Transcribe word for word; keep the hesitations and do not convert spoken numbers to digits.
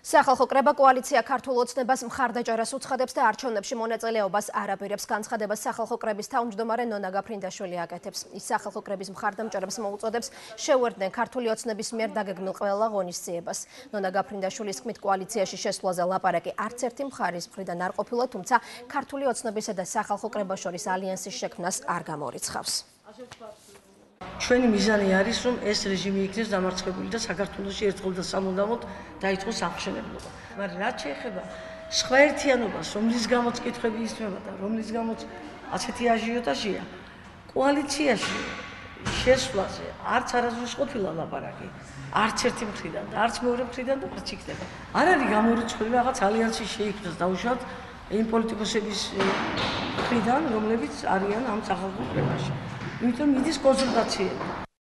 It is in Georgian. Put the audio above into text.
სახალხო კრება კოალიცია ქართულ ოცნებას მხარდაჭერას უცხადებს და არჩევნებში მონაწილეობას არ აპირებს. განცხადებას სახალხო კრების თავმჯდომარე ნონა გაფრინდაშვილი აკეთებს. ის სახალხო კრების მხარდამჭერებს მოუწოდებს შეუერთდნენ ქართული ოცნების მიერ დაგეგმილ ყველა ღონისძიებას. ნონა გაფრინდაშვილის თქმით, კოალიციაში შესვლაზე ლაპარაკი არც ერთი მხარის მხრიდან არ ყოფილა, თუმცა ქართული ოცნებისა და სახალხო კრებას შორის ალიანსის შექმნას არ გამორიცხავს. ჩვენი მიზანი არის, რომ ეს რეჟიმი იქნეს დამარცხებული და საქართველოში ერთხელ და სამუდამოდ დაიწყოს აღმშენებლობა. მაგრამ რაც შეეხება სხვა ერთიანობას, რომლის გამოც კითხვები ისმება და რომლის გამოც ასეთი აჟიოტაჟია, კოალიციაში შესვლაზე არც არასდროს ყოფილა ლაპარაკი, არც ერთი მხრიდან და არც მეორე მხრიდან და არც იქნება. არ არის გამორიცხული რაღაც ალიანსი შეიქმნას დაუშვათ იმ პოლიტიკოსების მხრიდან, რომლებიც არიან ამ სახალხო კრებაში. იმიტომ მიდის კონსულტაციები.